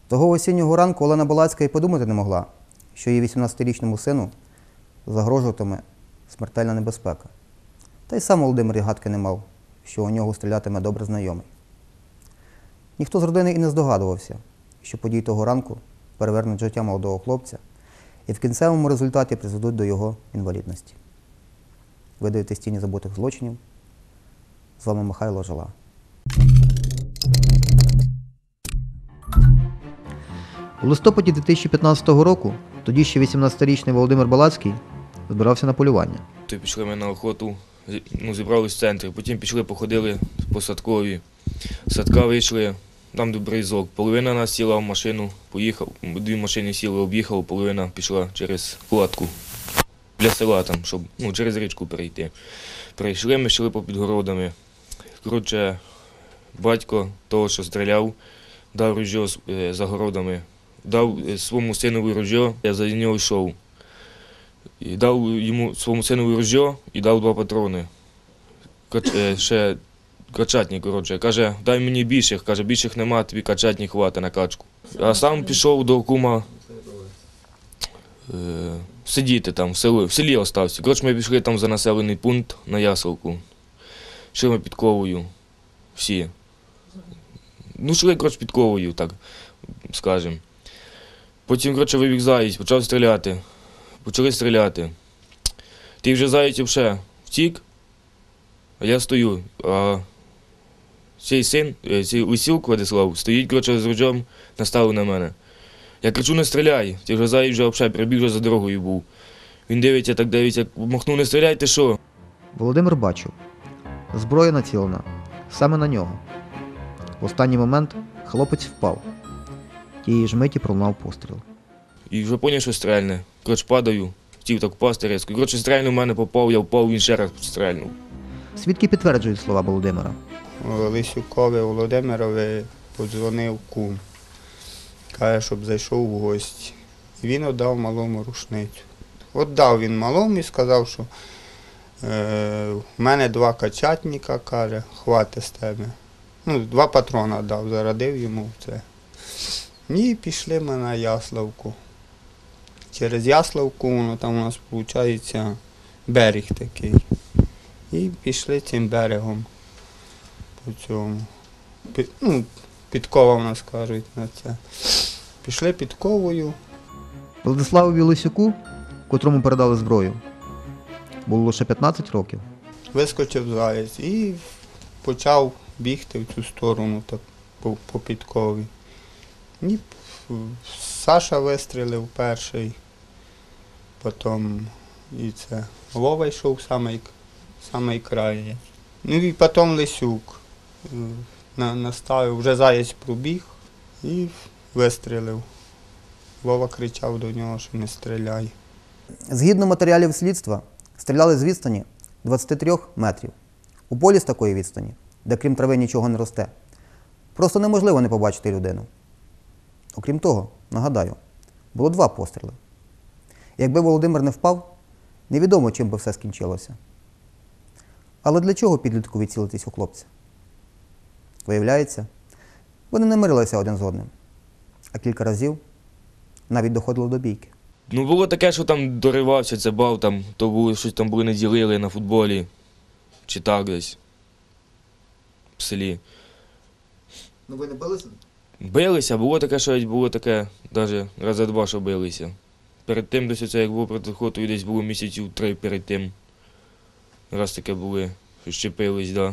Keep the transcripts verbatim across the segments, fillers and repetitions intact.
Того осіннього ранку Олена Балацька і подумати не могла, що її вісімнадцятирічному сину загрожуватиме смертельна небезпека. Та й сам Володимир і гадки не мав, що у нього стрілятиме добре знайомий. Ніхто з родини і не здогадувався, що події того ранку перевернуть життя молодого хлопця і в кінцевому результаті призведуть до його інвалідності. Ви дивитесь «Тіні забутих злочинів». З вами Михайло Жила. У листопаді дві тисячі п'ятнадцятого року тоді ще вісімнадцятирічний Володимир Балацький збирався на полювання. То пішли ми на охоту, ну, зібрались в центрі, потім пішли, походили по Садковій. З Садка вийшли, там добрий зок. Половина нас сіла в машину, поїхав, дві машини сіли, об'їхали, половина пішла через кладку для села, там, щоб ну, через річку перейти. Прийшли, ми йшли по підгородами. Коротше, батько того, що стріляв, дав ружьо за городами, дав своєму синові ружьо, я за нього йшов. І дав йому своєму синові ружьо і дав два патрони. Ще качатні, коротше. Каже, дай мені більших, каже, більших нема, тобі качатні хватить на качку. А сам пішов до кума е, сидіти там, в селі, в селі остався. Коротше, ми пішли там за населений пункт на Ясовку. Йшли ми підковою всі. Ну, йшли, коротше, підковою, так скажемо. Потім, коротше, вибіг заєць, почав стріляти. Почали стріляти. Ти вже заєць вже втік, а я стою. А цей син, цей Лисюк Владислав, стоїть, коротше, з ружьом, наставив на мене. Я кричу, не стріляй. Ти вже заєць вже взагалі прибіг, вже за дорогою був. Він дивиться, так дивиться, махнув, не стріляй, ти що? Володимир бачив. Зброя націлена саме на нього. В останній момент хлопець впав. Тієї ж миті пролунав постріл. І вже зрозумів, що стрельне. Коротше, падаю, хотів так впасти різко. Коротше, стрельнув в мене, попав, я впав, він ще раз стрельнув. Свідки підтверджують слова Володимира. Лисюкові Володимирові подзвонив кум. Каже, щоб зайшов в гості. І він віддав малому рушницю. Віддав він малому і сказав, що е, в мене два качатника, каже, хватить з тебе. Ну, два патрона дав, зарадив йому це. І пішли ми на Яславку. Через Яславку, ну, там у нас, виходить, берег такий. І пішли цим берегом по цьому. Під, ну, підкова в нас кажуть на це. Пішли підковою. Владиславові Лисюку, котрому передали зброю, було лише п'ятнадцять років. Вискочив заєць і почав бігти в цю сторону, так, по, по підкові. І Саша вистрілив перший, потім і це, Вова йшов самий, самий край. Ну і потім Лисюк на, наставив, вже заєць пробіг і вистрілив. Вова кричав до нього, що не стріляй. Згідно матеріалів слідства, стріляли з відстані двадцяти трьох метрів. У полі з такої відстані, де крім трави нічого не росте, просто неможливо не побачити людину. Окрім того, нагадаю, було два постріли. Якби Володимир не впав, невідомо, чим би все скінчилося. Але для чого підліткові цілитись у хлопця? Виявляється, вони не мирилися один з одним, а кілька разів навіть доходило до бійки. Ну, було таке, що там доривався, це бав, там, то було, щось там були не ділили на футболі, чи так десь, в селі. Ну ви не билися? Билися, було таке, що було таке, навіть раз за два, що билися. Перед тим, десь оце, як було проти охотою, десь було місяців три перед тим. Раз таке були, що щепились, да.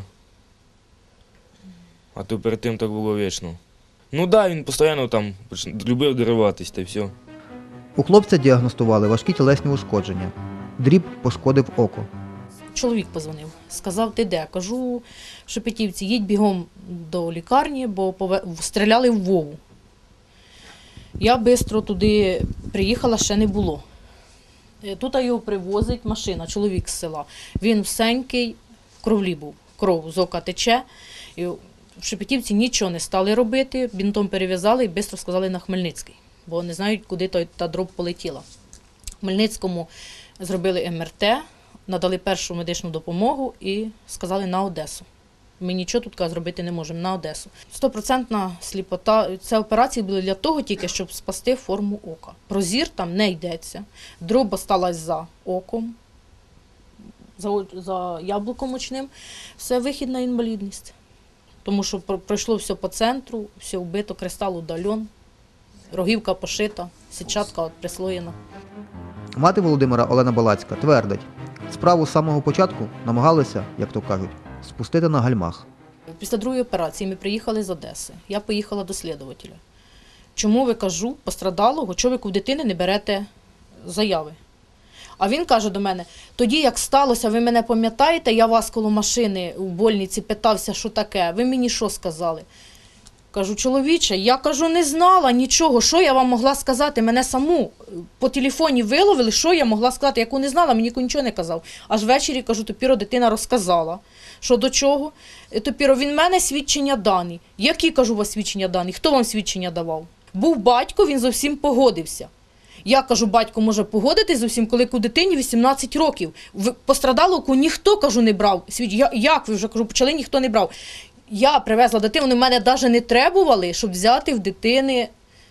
А то перед тим так було вічно. Ну да, він постійно там любив дориватись, та й все. У хлопця діагностували важкі тілесні ушкодження. Дріб пошкодив око. Чоловік позвонив, сказав, ти де? Кажу, в Шепетівці, їдь бігом до лікарні, бо стріляли в Вову. Я швидко туди приїхала, ще не було. Тут його привозить машина, чоловік з села. Він всенький, в кровлі був, кров з ока тече. І в Шепетівці нічого не стали робити, бінтом перев'язали і швидко сказали на Хмельницький, бо не знають, куди той, та дроб полетіла. В Хмельницькому зробили ем ер те, надали першу медичну допомогу і сказали на Одесу. Ми нічого тут каже, зробити не можемо на Одесу. Стопроцентна сліпота. Це операції були для того тільки, щоб спасти форму ока. Про зір там не йдеться. Дроб осталась за оком, за, о- за яблуком очним. Все, вихід на інвалідність. Тому що про- пройшло все по центру, все вбито, кристал удальон, рогівка пошита, сітчатка от прислоєна. Мати Володимира Олена Балацька твердить, справу з самого початку намагалися, як то кажуть, спустити на гальмах. Після другої операції ми приїхали з Одеси. Я поїхала до слідувателя. Чому ви, кажу, пострадалого, чого ви у дитини не берете заяви? А він каже до мене, тоді як сталося, ви мене пам'ятаєте, я вас коло машини у больниці питався, що таке, ви мені що сказали? Кажу, чоловіче, я кажу, не знала нічого, що я вам могла сказати, мене саму по телефоні виловили, що я могла сказати, яку не знала, мені ніхто нічого не казав. Аж ввечері, кажу, тепер дитина розказала, що до чого. Тепер він мене свідчення дані. Які, кажу, у вас свідчення дані? Хто вам свідчення давав? Був батько, він зовсім погодився. Я кажу, батько може погодитись зовсім, коли у дитині вісімнадцять років. В- Пострадалого ніхто, кажу, не брав. Свід- я- Як ви вже, кажу, почали, ніхто не брав. Я привезла дитину, вони в мене навіть не требували, щоб взяти в дитини,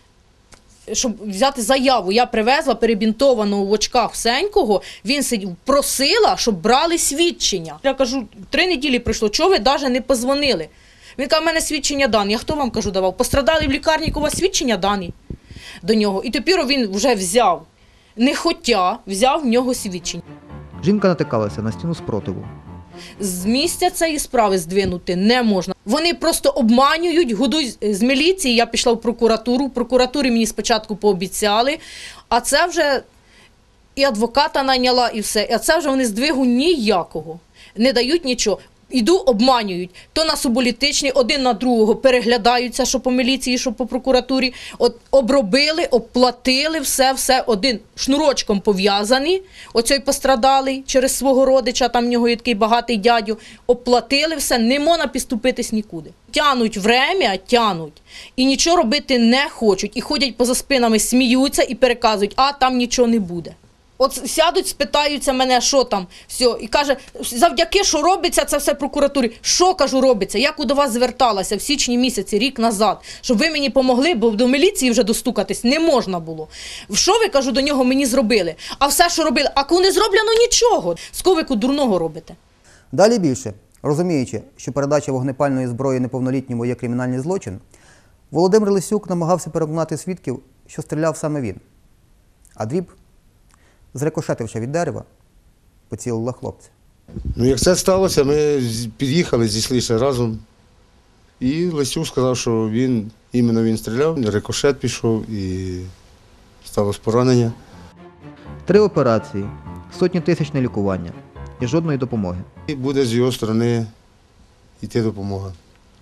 щоб взяти заяву. Я привезла перебінтованого в очках всенького, він сидів, просила, щоб брали свідчення. Я кажу, три неділі пройшло, чого ви навіть не позвонили? Він каже, в мене свідчення дані. Я хто вам, кажу, давав? Пострадали в лікарні, у вас свідчення дані до нього. І тепер він вже взяв, не хотя, взяв в нього свідчення. Жінка натикалася на стіну спротиву. З місця цієї справи здвинути не можна. Вони просто обманюють, годують з міліції. Я пішла в прокуратуру. В прокуратурі мені спочатку пообіцяли, а це вже і адвоката найняла, і все. А це вже вони здвигу ніякого. Не дають нічого. Іду, обманюють. То на суболітичні, один на другого переглядаються, що по міліції, що по прокуратурі. От обробили, оплатили, все, все. Один шнурочком пов'язаний, оцей пострадалий через свого родича, там в нього є такий багатий дядю. Оплатили все, не можна підступитись нікуди. Тянуть время, тянуть. І нічого робити не хочуть. І ходять поза спинами, сміються і переказують, а там нічого не буде. От сядуть, спитаються мене, що там, все. І каже, завдяки, що робиться це все прокуратурі. Що, кажу, робиться? Я до вас зверталася в січні місяці, рік назад, щоб ви мені помогли, бо до міліції вже достукатись не можна було. Що ви, кажу, до нього мені зробили? А все, що робили, а коли не зроблено нічого. З ковику дурного робите. Далі більше, розуміючи, що передача вогнепальної зброї неповнолітньому є кримінальний злочин, Володимир Лисюк намагався переконати свідків, що стріляв саме він. А дріб, зрикошетивши від дерева, поцілила хлопця. Ну, як це сталося, ми з- під'їхали, зійшлися разом. І Лисюк сказав, що він, іменно він стріляв, рикошет пішов і сталося поранення. Три операції, сотні тисяч на лікування і жодної допомоги. І буде з його сторони йти допомога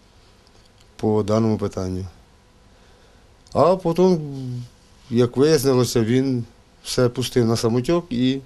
по даному питанню. А потім, як вияснилося, він все пустив на самотек і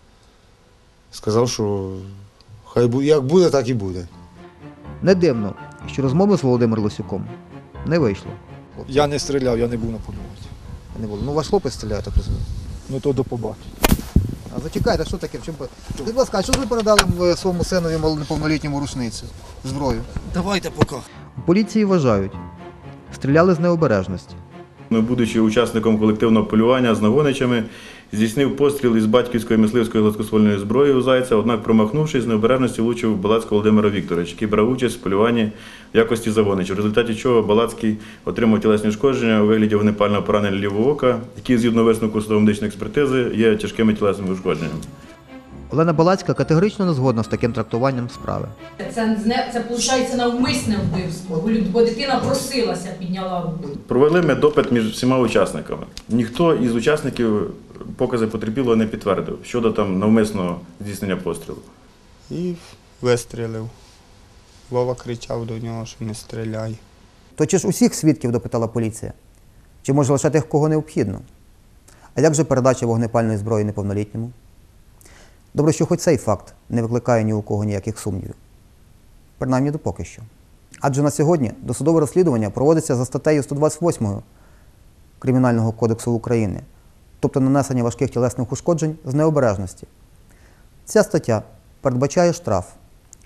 сказав, що хай буде, як буде, так і буде. Не дивно, що розмови з Володимиром Лисюком не вийшло. Я не стріляв, я не був на полюванні. Не було. Ну, ваш хлопець стріляє, так розумію. Ну то до побачення. А зачекайте, що таке? Чим... Будь ласка, а що ви передали в своєму синові неповнолітньому рушницю, зброю? Давайте поки. У поліції вважають, стріляли з необережності. Ну, будучи учасником колективного полювання з нагоничами, здійснив постріл із батьківської мисливської гладкоствольної зброї у зайця, однак, промахнувшись, з необережності влучив Балацького Володимира Вікторовича, який брав участь в полюванні в якості загонича, в результаті чого Балацький отримав тілесні ушкодження у вигляді вогнепального поранення лівого ока, які, згідно висновку судово-медичної експертизи, є тяжкими тілесними ушкодженнями. Олена Балацька категорично не згодна з таким трактуванням справи. Це, це виходить, навмисне вбивство, бо дитина просилася, підняла руку. Провели ми допит між всіма учасниками. Ніхто із учасників покази потерпілого не підтвердив щодо там навмисного здійснення пострілу. І вистрілив. Вова кричав до нього, що не стріляй. То чи ж усіх свідків допитала поліція? Чи може лише тих, кого необхідно? А як же передача вогнепальної зброї неповнолітньому? Добре, що хоч цей факт не викликає ні у кого ніяких сумнівів. Принаймні допоки що. Адже на сьогодні досудове розслідування проводиться за статтею сто двадцять восьмою Кримінального кодексу України, тобто нанесення важких тілесних ушкоджень з необережності. Ця стаття передбачає штраф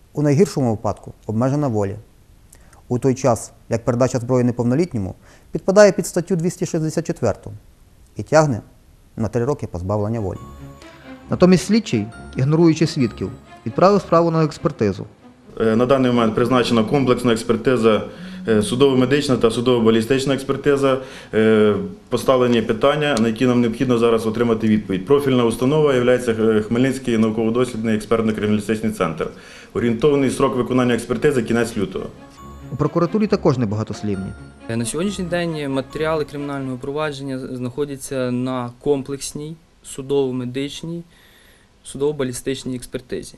У найгіршому випадку обмежена воля. У той час, як передача зброї неповнолітньому підпадає під статтю двісті шістдесят чотири і тягне на три роки позбавлення волі. Натомість слідчий, ігноруючи свідків, відправив справу на експертизу. Е, На даний момент призначена комплексна експертиза, е, судово-медична та судово-балістична експертиза. Е, Поставлені питання, на які нам необхідно зараз отримати відповідь. Профільна установа є Хмельницький науково-дослідний експертно-криміналістичний центр. Орієнтований срок виконання експертизи – кінець лютого. У прокуратурі також небагатослівні. На сьогоднішній день матеріали кримінального провадження знаходяться на комплексній судово-медичній, судово-балістичній експертизі.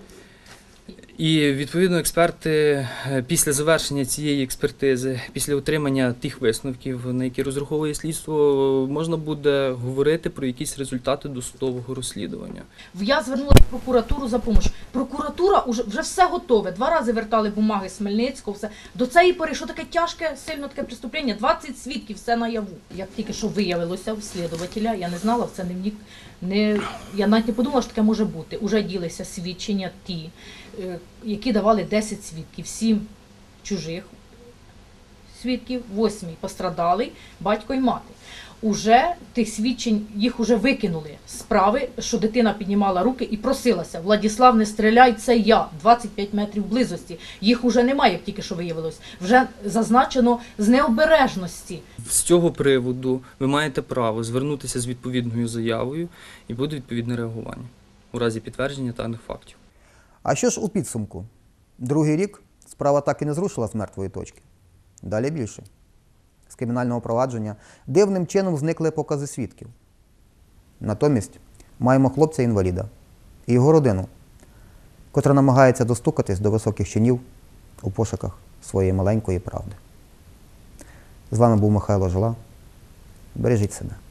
І, відповідно, експерти після завершення цієї експертизи, після отримання тих висновків, на які розраховує слідство, можна буде говорити про якісь результати досудового розслідування. Я звернулася в прокуратуру за допомогою. Прокуратура вже, вже все готове. Два рази вертали бумаги з Хмельницького. Все. До цієї пори, що таке тяжке, сильно таке преступлення, двадцять свідків, все наяву. Як тільки що виявилося у слідувателя, я не знала, це не внік. Не, я навіть не подумала, що таке може бути. Уже ділися свідчення ті, які давали десять свідків, сім чужих свідків, восьмий пострадалий, батько і мати. Уже тих свідчень, їх уже викинули з справи, що дитина піднімала руки і просилася: Владислав, не стріляй, це я, двадцять п'ять метрів близості. Їх уже немає, як тільки що виявилось. Вже зазначено з необережності. З цього приводу ви маєте право звернутися з відповідною заявою і буде відповідне реагування у разі підтвердження даних фактів. А що ж у підсумку? Другий рік справа так і не зрушила з мертвої точки. Далі більше. З кримінального провадження дивним чином зникли покази свідків. Натомість маємо хлопця-інваліда і його родину, котра намагається достукатись до високих чинів у пошуках своєї маленької правди. З вами був Михайло Жила. Бережіть себе.